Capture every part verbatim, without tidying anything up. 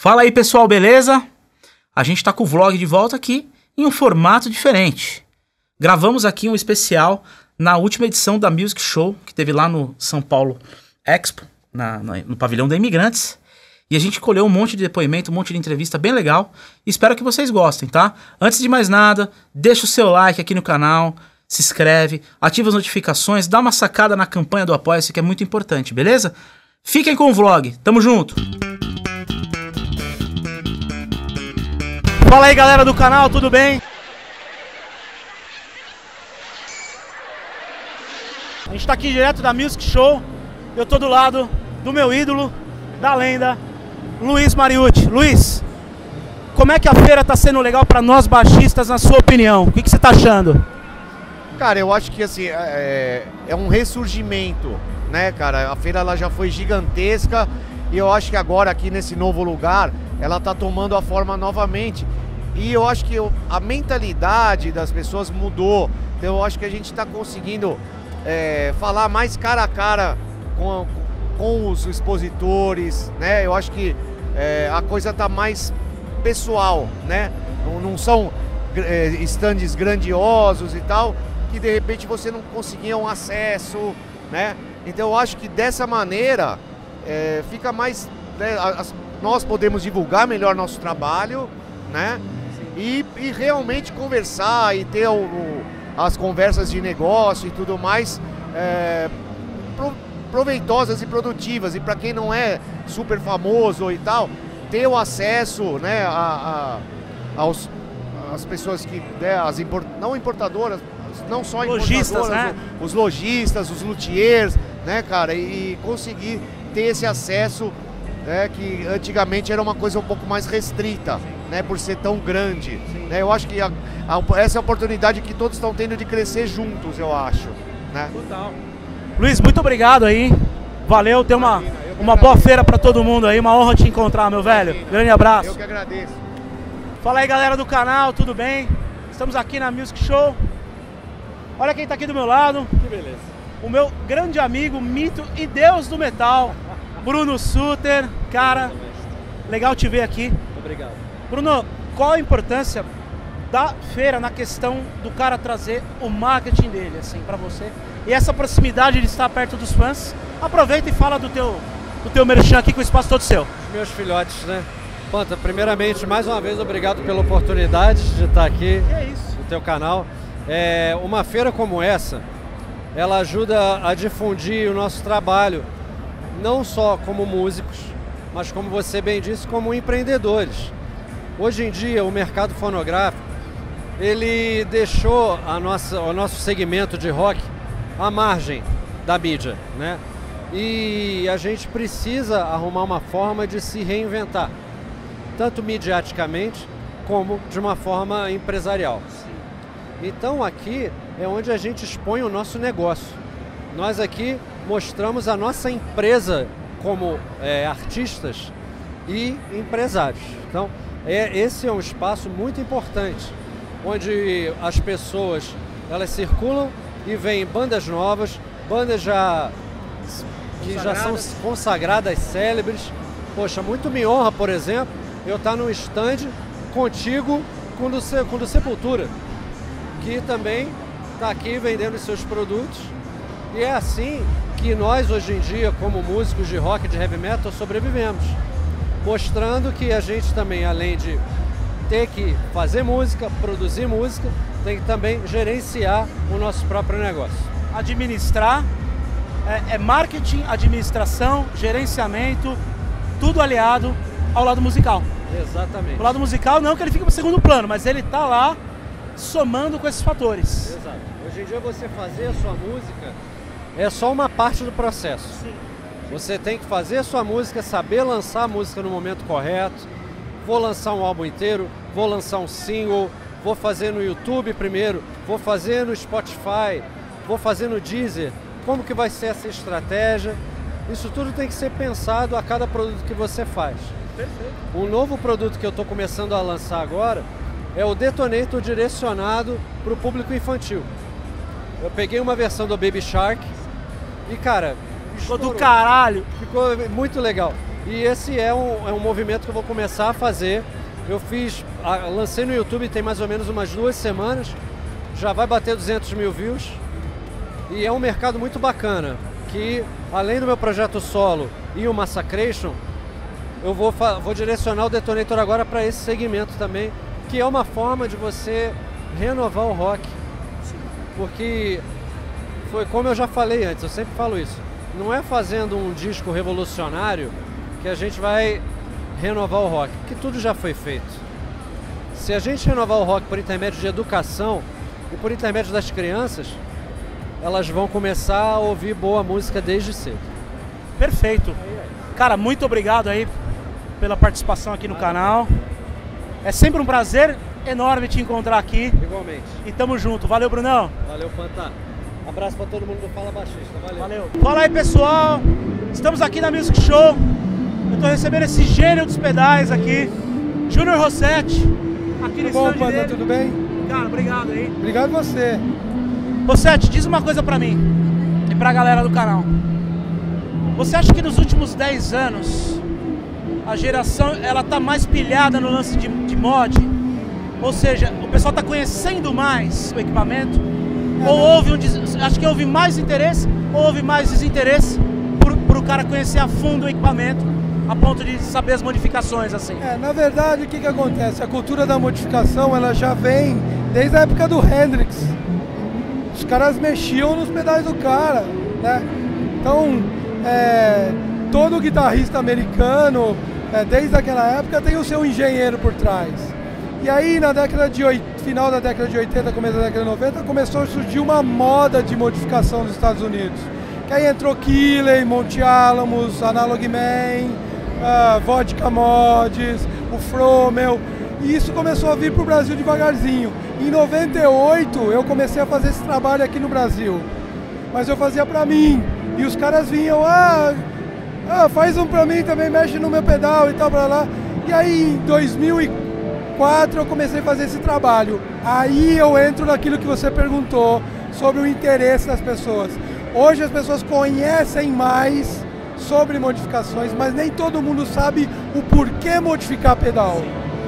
Fala aí pessoal, beleza? A gente tá com o vlog de volta aqui em um formato diferente. Gravamos aqui um especial na última edição da Music Show, que teve lá no São Paulo Expo, na, na, no pavilhão da Imigrantes. E a gente colheu um monte de depoimento, um monte de entrevista bem legal. Espero que vocês gostem, tá? Antes de mais nada, deixa o seu like aqui no canal, se inscreve, ativa as notificações, dá uma sacada na campanha do Apoia-se, que é muito importante, beleza? Fiquem com o vlog, tamo junto! Fala aí galera do canal, tudo bem? A gente tá aqui direto da Music Show. Eu tô do lado do meu ídolo, da lenda, Luiz Mariucci. Luiz, como é que a feira tá sendo legal pra nós baixistas, na sua opinião? O que, que você tá achando? Cara, eu acho que assim, é, é um ressurgimento, né, cara? A feira ela já foi gigantesca e eu acho que agora aqui nesse novo lugar ela tá tomando a forma novamente. E eu acho que eu, a mentalidade das pessoas mudou. Então eu acho que a gente tá conseguindo é, falar mais cara a cara com, com os expositores, né? Eu acho que é, a coisa tá mais pessoal, né? Não, não são é, estandes grandiosos e tal, que de repente você não conseguia um acesso, né? Então eu acho que dessa maneira é, fica mais, né, as, nós podemos divulgar melhor nosso trabalho, né? E, e realmente conversar e ter o, o, as conversas de negócio e tudo mais é, pro, proveitosas e produtivas. E para quem não é super famoso e tal, ter o acesso, né, a, a, aos as pessoas que, né, as import, não importadoras, não só lojistas, importadoras, né? os lojistas, os luthiers, né, cara, e, e conseguir ter esse acesso, né, que antigamente era uma coisa um pouco mais restrita, né, por ser tão grande, né? Eu acho que a, a, essa é a oportunidade que todos estão tendo de crescer juntos, eu acho, né? Total. Luiz, muito obrigado aí, valeu, tem uma, uma boa feira pra todo mundo aí, uma honra te encontrar, meu velho, grande abraço. Eu que agradeço. Fala aí galera do canal, tudo bem? Estamos aqui na Music Show. Olha quem tá aqui do meu lado. Que beleza. O meu grande amigo, mito e deus do metal, Bruno Suter. Cara, legal te ver aqui. Obrigado. Bruno, qual a importância da feira na questão do cara trazer o marketing dele, assim, pra você? E essa proximidade de estar perto dos fãs. Aproveita e fala do teu, do teu merchan aqui, com o espaço todo seu. Meus filhotes, né? Panta, primeiramente, mais uma vez, obrigado pela oportunidade de estar aqui Que é isso? no teu canal. É, uma feira como essa, ela ajuda a difundir o nosso trabalho, não só como músicos, mas como você bem disse, como empreendedores. Hoje em dia, o mercado fonográfico, ele deixou a nossa, o nosso segmento de rock à margem da mídia, né? E a gente precisa arrumar uma forma de se reinventar, tanto midiaticamente como de uma forma empresarial. Então aqui é onde a gente expõe o nosso negócio. Nós aqui mostramos a nossa empresa como é, artistas e empresários. Então é, esse é um espaço muito importante, onde as pessoas elas circulam e veem bandas novas, bandas já que já são consagradas, célebres. Poxa, muito me honra, por exemplo, eu estar num stand contigo com o do, com o do Sepultura, que também está aqui vendendo seus produtos. E é assim que nós hoje em dia, como músicos de rock e de heavy metal, sobrevivemos, mostrando que a gente também, além de ter que fazer música, produzir música, tem que também gerenciar o nosso próprio negócio. Administrar, é, é marketing, administração, gerenciamento, tudo aliado ao lado musical. Exatamente. O lado musical não que ele fica para o segundo plano, mas ele tá lá somando com esses fatores. Exato. Hoje em dia você fazer a sua música é só uma parte do processo. Sim. Você tem que fazer a sua música, saber lançar a música no momento correto. Vou lançar um álbum inteiro, vou lançar um single, vou fazer no YouTube primeiro, vou fazer no Spotify, vou fazer no Deezer. Como que vai ser essa estratégia? Isso tudo tem que ser pensado a cada produto que você faz. Perfeito. Um novo produto que eu estou começando a lançar agora é o Detonator direcionado para o público infantil. Eu peguei uma versão do Baby Shark e, cara, ficou do caralho. Ficou muito legal. E esse é um, é um movimento que eu vou começar a fazer. Eu fiz, a, lancei no YouTube tem mais ou menos umas duas semanas, já vai bater duzentos mil views. E é um mercado muito bacana, que além do meu projeto solo e o Massacration, eu vou, vou direcionar o Detonator agora para esse segmento também, que é uma forma de você renovar o rock. Porque foi como eu já falei antes, eu sempre falo isso, não é fazendo um disco revolucionário que a gente vai renovar o rock, porque tudo já foi feito. Se a gente renovar o rock por intermédio de educação e por intermédio das crianças, elas vão começar a ouvir boa música desde cedo. Perfeito. Cara, muito obrigado aí pela participação aqui no canal. É sempre um prazer enorme te encontrar aqui. Igualmente. E tamo junto. Valeu, Brunão. Valeu, Panta. Abraço pra todo mundo do Fala Baixista. Valeu. Valeu. Fala aí, pessoal. Estamos aqui na Music Show. Eu tô recebendo esse gênio dos pedais aqui, Júnior Rossetti. Aqui tudo bom, Panta? Tudo bem? Cara, obrigado aí. Obrigado você. Rossetti, diz uma coisa pra mim e pra galera do canal. Você acha que nos últimos dez anos a geração ela tá mais pilhada no lance de, de mod? Ou seja, o pessoal tá conhecendo mais o equipamento? É, ou houve um, acho que houve mais interesse ou houve mais desinteresse por, por o cara conhecer a fundo o equipamento a ponto de saber as modificações assim? É, na verdade, o que que acontece? A cultura da modificação ela já vem desde a época do Hendrix. Os caras mexiam nos pedais do cara, né? Então, é, todo guitarrista americano, é, desde aquela época, tem o seu engenheiro por trás. E aí, na década de oitenta, final da década de oitenta, começo da década de noventa, começou a surgir uma moda de modificação nos Estados Unidos. Que aí entrou Keeley, Monty Alamos, Analog Man, uh, Vodka Mods, o Fromel. E isso começou a vir para o Brasil devagarzinho. Em noventa e oito eu comecei a fazer esse trabalho aqui no Brasil. Mas eu fazia para mim. E os caras vinham, ah, ah, faz um para mim também, mexe no meu pedal e tal, pra lá. E aí em dois mil e quatro eu comecei a fazer esse trabalho. Aí eu entro naquilo que você perguntou sobre o interesse das pessoas. Hoje as pessoas conhecem mais sobre modificações, mas nem todo mundo sabe o porquê modificar pedal.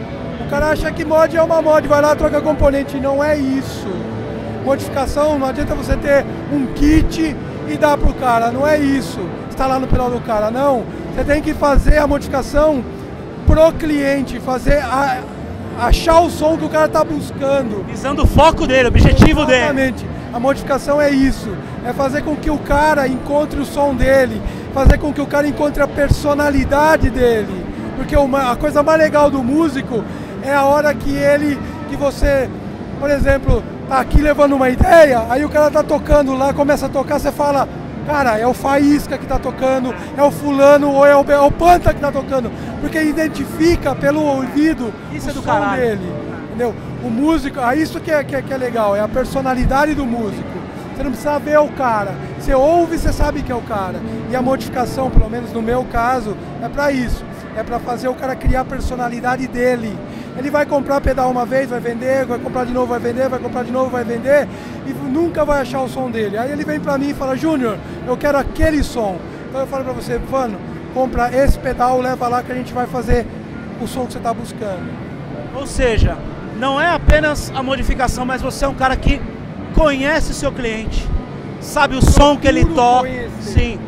O cara acha que mod é uma mod, vai lá, troca componente, não é isso. Modificação, não adianta você ter um kit e dar pro cara, não é isso. Instalar no pedal do cara, não. Você tem que fazer a modificação pro cliente, fazer a, achar o som que o cara tá buscando. Visando o foco dele, o objetivo dele. Exatamente. A modificação é isso, é fazer com que o cara encontre o som dele, fazer com que o cara encontre a personalidade dele. Porque uma, a coisa mais legal do músico é a hora que ele, que você, por exemplo, tá aqui levando uma ideia, aí o cara tá tocando lá, começa a tocar, você fala, cara, é o Faísca que tá tocando, é o fulano ou é o, é o Panta que tá tocando, porque identifica pelo ouvido isso o é do som caralho. dele, entendeu? O músico, ah, isso que é, que, é, que é legal, é a personalidade do músico. Você não precisa ver o cara, você ouve, você sabe que é o cara. E a modificação, pelo menos no meu caso, é pra isso, é pra fazer o cara criar a personalidade dele. Ele vai comprar pedal uma vez, vai vender, vai comprar de novo, vai vender, vai comprar de novo, vai vender e nunca vai achar o som dele. Aí ele vem pra mim e fala, Júnior, eu quero aquele som. Então eu falo pra você, Vano, compra esse pedal, leva lá que a gente vai fazer o som que você tá buscando. Ou seja, não é apenas a modificação, mas você é um cara que conhece o seu cliente, sabe o som que ele toca, sim,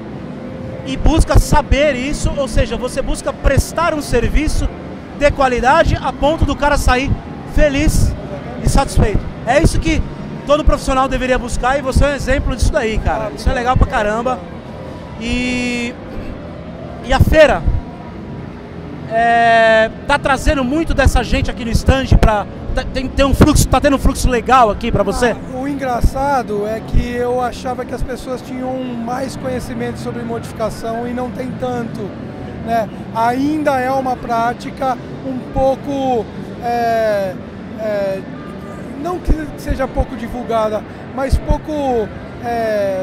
e busca saber isso, ou seja, você busca prestar um serviço de qualidade a ponto do cara sair feliz e satisfeito. É isso que todo profissional deveria buscar e você é um exemplo disso daí, cara. Isso é legal pra caramba. E, e a feira é, tá trazendo muito dessa gente aqui no stand pra tem, tem um fluxo, tá tendo um fluxo legal aqui pra você? Ah, o engraçado é que eu achava que as pessoas tinham mais conhecimento sobre modificação e não tem tanto. Né? Ainda é uma prática um pouco, é, é, não que seja pouco divulgada, mas pouco... É,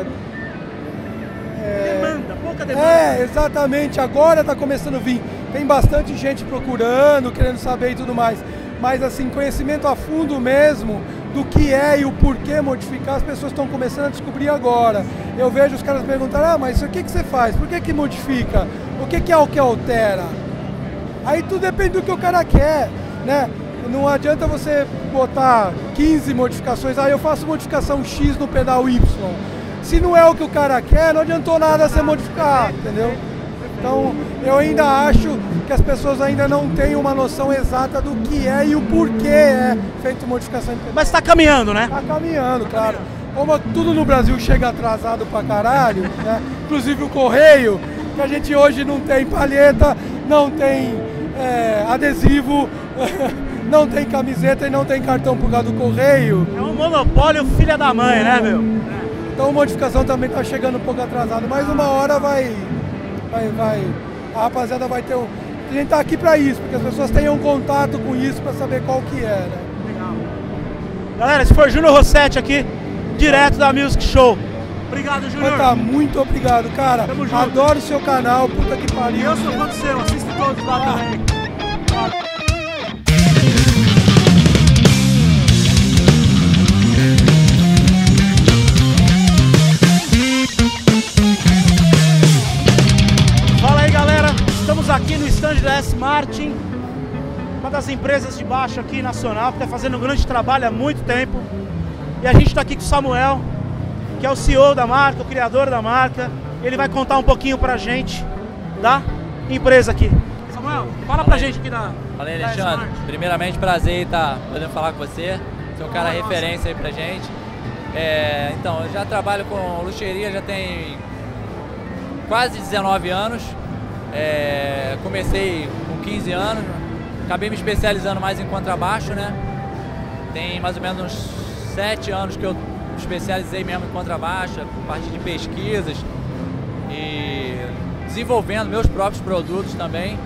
é, demanda, pouca demanda. É, exatamente, agora está começando a vir. Tem bastante gente procurando, querendo saber e tudo mais. Mas assim, conhecimento a fundo mesmo do que é e o porquê modificar, as pessoas estão começando a descobrir agora. Eu vejo os caras perguntar, ah, mas isso aqui que você faz? Por que que modifica? O que, que é o que altera? Aí tudo depende do que o cara quer, né? Não adianta você botar quinze modificações, aí ah, eu faço modificação X no pedal Y. Se não é o que o cara quer, não adiantou nada você modificar, entendeu? Então, eu ainda acho que as pessoas ainda não têm uma noção exata do que é e o porquê é feito modificação em pedal. Mas tá caminhando, né? Tá caminhando, claro. Como tudo no Brasil chega atrasado pra caralho, né? Inclusive o correio, que a gente hoje não tem palheta, não tem é, adesivo, não tem camiseta e não tem cartão por causa do correio. É um monopólio filha da mãe, né, meu? Então a modificação também tá chegando um pouco atrasado, mas uma hora vai, vai, vai, a rapaziada vai ter um... A gente tá aqui pra isso, porque as pessoas tenham contato com isso pra saber qual que é, né? Legal. Galera, esse foi o Júnior Rossetti aqui, direto da Music Show. Obrigado, Júnior. Tá, muito obrigado, cara. Tamo junto. Adoro o seu canal, puta que pariu. E eu sou fã do seu, assisto todos lá ah. também. Ah. Fala aí, galera. Estamos aqui no stand da S Martin, uma das empresas de baixo aqui nacional, que está fazendo um grande trabalho há muito tempo. E a gente está aqui com o Samuel, que é o C E O da marca, o criador da marca. Ele vai contar um pouquinho pra gente da empresa aqui. Samuel, fala pra gente aqui da... Fala aí, Alexandre. Primeiramente, prazer em estar podendo falar com você. Você é um cara Nossa. referência aí pra gente. É, então, eu já trabalho com luxeria, já tem quase dezenove anos. É, comecei com quinze anos, acabei me especializando mais em contrabaixo, né? Tem mais ou menos uns sete anos que eu me especializei mesmo em contrabaixo, a partir de pesquisas e desenvolvendo meus próprios produtos também.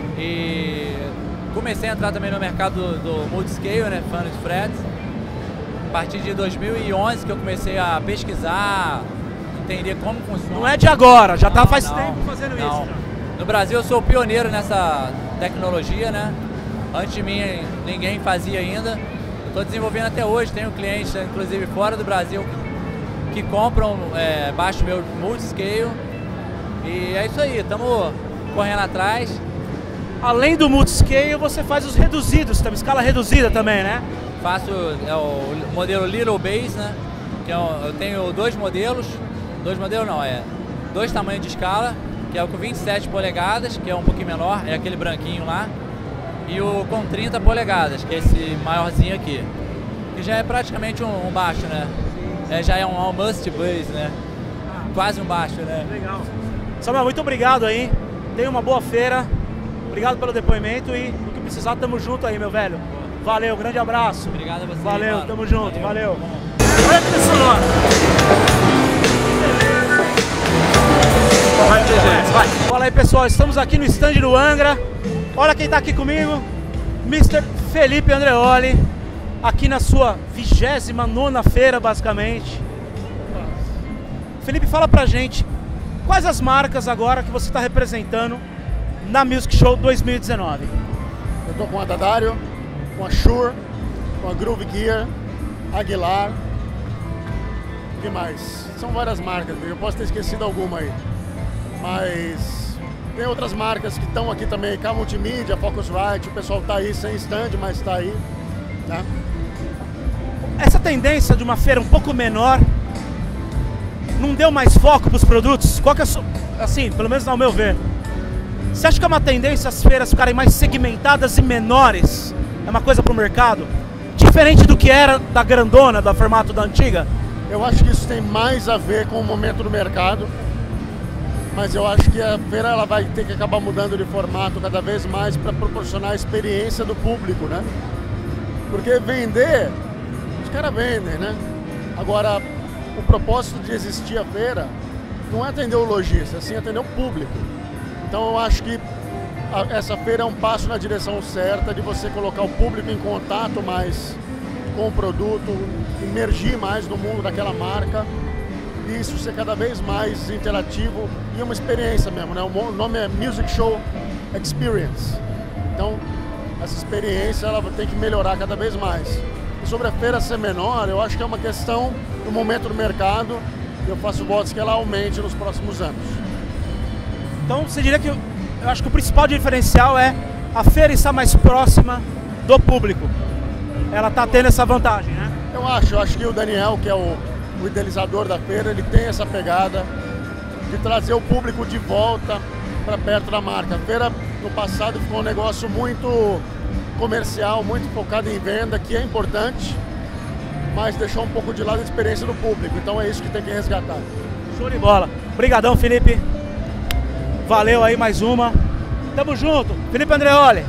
E comecei a entrar também no mercado do, do multiscale, né, Funny Frets. A partir de dois mil e onze que eu comecei a pesquisar, entender como funciona. Não é de agora, já tá Não, faz não, tempo fazendo não. isso. Já. No Brasil eu sou pioneiro nessa tecnologia, né? Antes de mim ninguém fazia ainda. Estou desenvolvendo até hoje, tenho clientes, inclusive fora do Brasil, que compram é, baixo meu multiscale. E é isso aí, estamos correndo atrás. Além do multiscale, você faz os reduzidos, também, escala reduzida também, né? Faço é, o modelo Little Bass, né? Que é um, eu tenho dois modelos, dois modelos não, é dois tamanhos de escala, que é o com vinte e sete polegadas, que é um pouquinho menor, é aquele branquinho lá. E o com trinta polegadas, que é esse maiorzinho aqui, que já é praticamente um, um baixo, né? É, já é um almost bass, né? Quase um baixo, né? Legal. Samuel, muito obrigado aí. Tenha uma boa feira. Obrigado pelo depoimento e o que precisar, tamo junto aí, meu velho. Valeu, grande abraço. Obrigado a você. Valeu, mano. tamo junto, valeu. valeu. Olha que sonora. Vai, vai. Fala aí, pessoal, estamos aqui no stand do Angra. Olha quem tá aqui comigo, mister Felipe Andreoli, aqui na sua vigésima nona feira, basicamente. Felipe, fala pra gente, quais as marcas agora que você está representando na Music Show dois mil e dezenove? Eu tô com a D'Addario, com a Shure, com a Groove Gear, Aguilar, o que mais? São várias marcas, eu posso ter esquecido alguma aí, mas... Tem outras marcas que estão aqui também, K Multimídia, Focusrite, o pessoal tá aí sem stand, mas tá aí, né? Essa tendência de uma feira um pouco menor não deu mais foco para os produtos? Qual que é, assim, pelo menos ao meu ver, você acha que é uma tendência as feiras ficarem mais segmentadas e menores? É uma coisa para o mercado? Diferente do que era da grandona, do formato da antiga? Eu acho que isso tem mais a ver com o momento do mercado. Mas eu acho que a feira ela vai ter que acabar mudando de formato cada vez mais para proporcionar a experiência do público, né? Porque vender, os caras vendem, né? Agora, o propósito de existir a feira não é atender o lojista, é sim atender o público. Então eu acho que a, essa feira é um passo na direção certa de você colocar o público em contato mais com o produto, imergir mais no mundo daquela marca. Isso ser cada vez mais interativo e uma experiência mesmo, né? O nome é Music Show Experience. Então, essa experiência ela tem que melhorar cada vez mais. E sobre a feira ser menor, eu acho que é uma questão do momento do mercado. Eu faço votos que ela aumente nos próximos anos. Então você diria que eu acho que o principal diferencial é a feira estar mais próxima do público. Ela está tendo essa vantagem, né? Eu acho, eu acho que o Daniel, que é o, o idealizador da feira, ele tem essa pegada de trazer o público de volta para perto da marca. A feira no passado ficou um negócio muito comercial, muito focado em venda, que é importante, mas deixou um pouco de lado a experiência do público. Então é isso que tem que resgatar. Show de bola. Obrigadão, Felipe. Valeu aí mais uma. Tamo junto. Felipe Andreoli.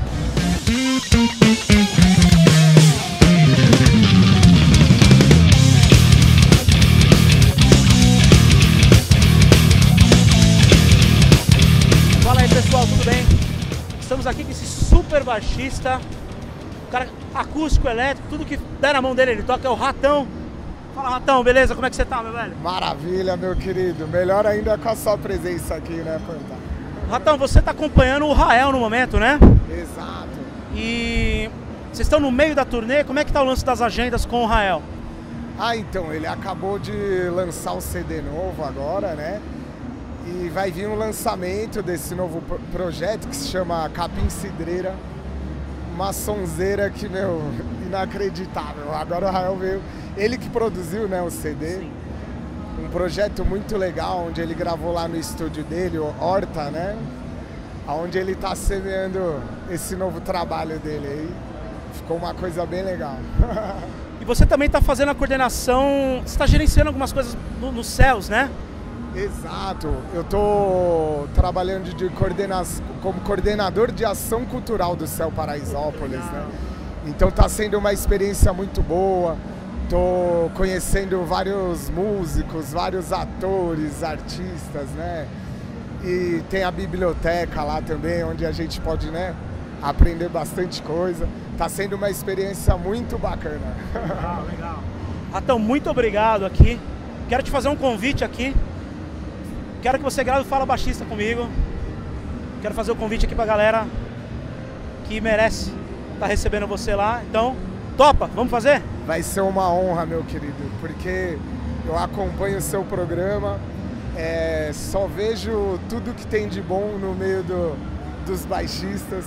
Fala aí, pessoal, tudo bem? Estamos aqui com esse super baixista, cara acústico, elétrico, tudo que der na mão dele ele toca, é o Ratão. Fala, Ratão, beleza? Como é que você tá, meu velho? Maravilha, meu querido. Melhor ainda com a sua presença aqui, né, Panta? Ratão, você tá acompanhando o Rael no momento, né? Exato. E vocês estão no meio da turnê, como é que tá o lance das agendas com o Rael? Ah, então, ele acabou de lançar um C D novo agora, né? E vai vir um lançamento desse novo pro projeto que se chama Capim Cidreira. Uma sonzeira que, meu, inacreditável. Agora o Rael veio, ele que produziu, né, o C D. Sim. Um projeto muito legal, onde ele gravou lá no estúdio dele, o Horta, né? Onde ele tá semeando esse novo trabalho dele aí. Ficou uma coisa bem legal. E você também tá fazendo a coordenação, você tá gerenciando algumas coisas no, nos céus, né? Exato. Eu tô trabalhando de coordenação, como coordenador de ação cultural do Céu Paraisópolis, né? Então tá sendo uma experiência muito boa. Tô conhecendo vários músicos, vários atores, artistas, né? E tem a biblioteca lá também, onde a gente pode, né, aprender bastante coisa. Tá sendo uma experiência muito bacana. Legal, legal. Ratão, muito obrigado aqui. Quero te fazer um convite aqui. Quero que você grave o Fala Baixista comigo. Quero fazer o convite aqui pra galera que merece estar recebendo você lá. Então, topa? Vamos fazer? Vai ser uma honra, meu querido, porque eu acompanho o seu programa, é, só vejo tudo que tem de bom no meio do, dos baixistas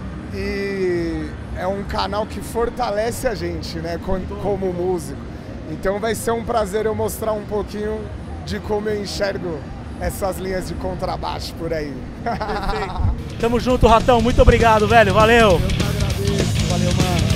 e é um canal que fortalece a gente, né, como, como músico. Então vai ser um prazer eu mostrar um pouquinho de como eu enxergo essas linhas de contrabaixo por aí. Perfeito. Tamo junto, Ratão, muito obrigado, velho, valeu! Eu que agradeço, valeu, mano.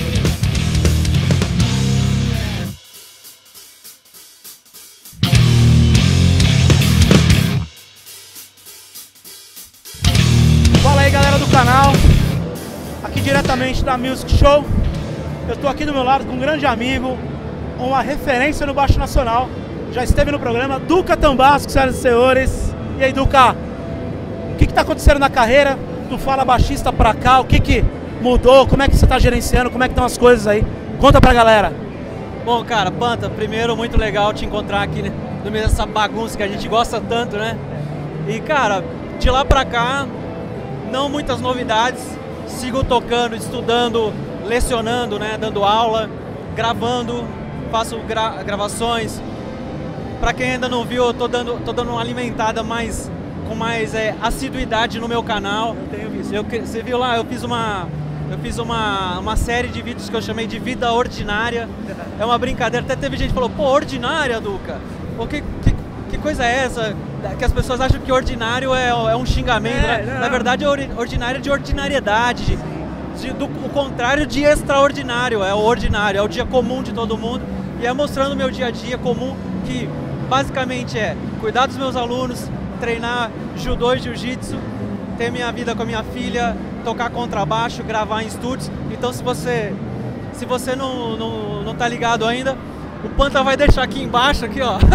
Canal, aqui diretamente da Music Show. Eu estou aqui do meu lado com um grande amigo, uma referência no baixo nacional, já esteve no programa, Duca Tambasco, senhoras e senhores. E aí, Duca, o que está acontecendo na carreira? Tu fala baixista pra cá, o que que mudou? Como é que você está gerenciando? Como é que estão as coisas aí? Conta pra galera. Bom, cara, Panta, primeiro, muito legal te encontrar aqui, né, no meio dessa bagunça que a gente gosta tanto, né? E, cara, de lá pra cá, não muitas novidades, sigo tocando, estudando, lecionando, né, dando aula, gravando, faço gra gravações. Para quem ainda não viu, eu tô dando, tô dando uma alimentada mais, com mais é, assiduidade no meu canal. Eu tenho visto. Eu, você viu lá, eu fiz uma, eu fiz uma, uma série de vídeos que eu chamei de Vida Ordinária. É uma brincadeira, até teve gente que falou, pô, ordinária, Duca? O que, que, que coisa é essa? Que as pessoas acham que ordinário é, é um xingamento, é, né? Na verdade é ordinário de ordinariedade, de, de, do, o contrário de extraordinário, é o ordinário, é o dia comum de todo mundo. E é mostrando o meu dia a dia comum, que basicamente é cuidar dos meus alunos, treinar judô e jiu-jitsu, ter minha vida com a minha filha, tocar contrabaixo, gravar em estúdios. Então se você, se você não, não, não tá ligado ainda, o Panta vai deixar aqui embaixo, aqui ó.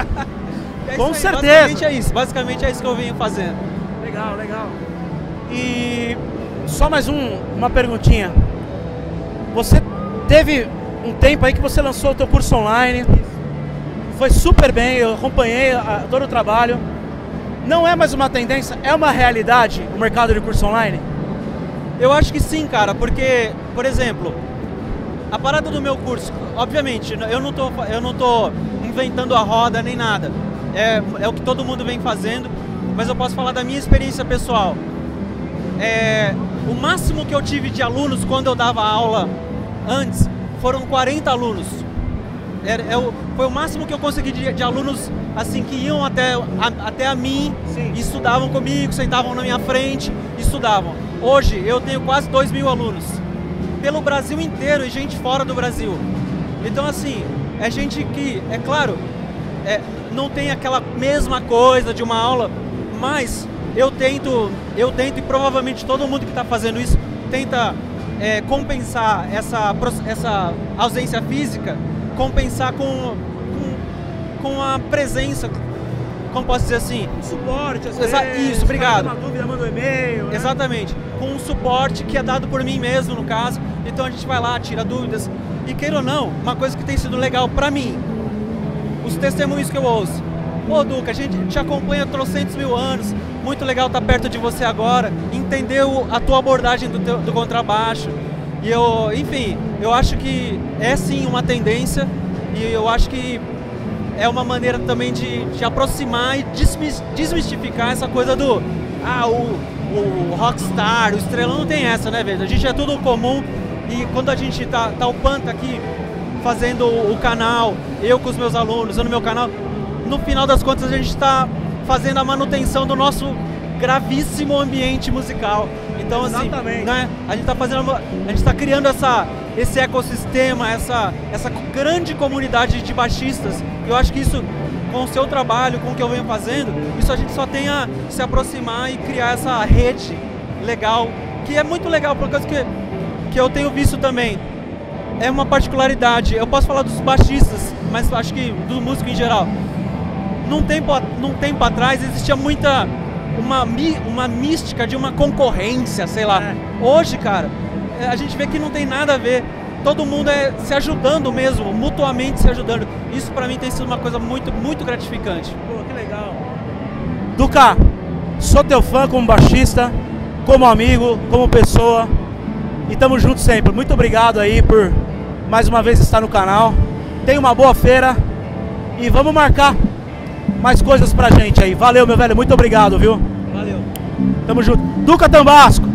É com aí, certeza. Basicamente é isso, basicamente é isso que eu venho fazendo. Legal, legal. E só mais um, uma perguntinha. Você teve um tempo aí que você lançou o teu curso online, foi super bem, eu acompanhei a, todo o trabalho. Não é mais uma tendência, é uma realidade o mercado de curso online? Eu acho que sim, cara, porque, por exemplo, a parada do meu curso, obviamente, eu não tô, eu não tô inventando a roda nem nada. É, é o que todo mundo vem fazendo, mas eu posso falar da minha experiência pessoal. É, o máximo que eu tive de alunos quando eu dava aula antes foram quarenta alunos. Era, é o, foi o máximo que eu consegui de, de alunos assim que iam até a, até a mim, Sim. e estudavam comigo, sentavam na minha frente, estudavam. Hoje eu tenho quase dois mil alunos, pelo Brasil inteiro e gente fora do Brasil. Então assim, é gente que, é claro, é, não tem aquela mesma coisa de uma aula, mas eu tento, eu tento e provavelmente todo mundo que está fazendo isso tenta é, compensar essa, essa ausência física, compensar com, com, com a presença, como posso dizer assim? Suporte, às Exa vezes, isso, obrigado. Uma dúvida, manda um e-mail. Né? Exatamente, com um suporte que é dado por mim mesmo, no caso. Então a gente vai lá, tira dúvidas. E queira ou não, uma coisa que tem sido legal pra mim, os testemunhos que eu ouço. Ô Duca, a gente te acompanha há trocentos mil anos, muito legal estar perto de você agora, entendeu a tua abordagem do, teu, do contrabaixo. E eu, enfim, eu acho que é sim uma tendência e eu acho que é uma maneira também de, de aproximar e desmistificar essa coisa do ah, o, o rockstar, o estrelão, não tem essa, né, velho? A gente é tudo comum e quando a gente tá, tá o Panta aqui fazendo o canal, eu com os meus alunos, eu no meu canal, no final das contas a gente está fazendo a manutenção do nosso gravíssimo ambiente musical. Então assim, né, a gente está fazendo, a gente está criando essa, esse ecossistema, essa, essa grande comunidade de baixistas. Eu acho que isso, com o seu trabalho, com o que eu venho fazendo, isso a gente só tem a se aproximar e criar essa rede legal, que é muito legal, por causa que, que eu tenho visto também. É uma particularidade, eu posso falar dos baixistas, mas acho que do músico em geral. Num tempo, num tempo atrás existia muita uma, uma mística de uma concorrência, sei lá. É. Hoje, cara, a gente vê que não tem nada a ver. Todo mundo é se ajudando mesmo, mutuamente se ajudando. Isso pra mim tem sido uma coisa muito, muito gratificante. Pô, que legal. Duca, sou teu fã como baixista, como amigo, como pessoa. E tamo junto sempre. Muito obrigado aí por mais uma vez estar no canal. Tenha uma boa feira e vamos marcar mais coisas pra gente aí. Valeu, meu velho. Muito obrigado, viu? Valeu. Tamo junto. Duca Tambasco.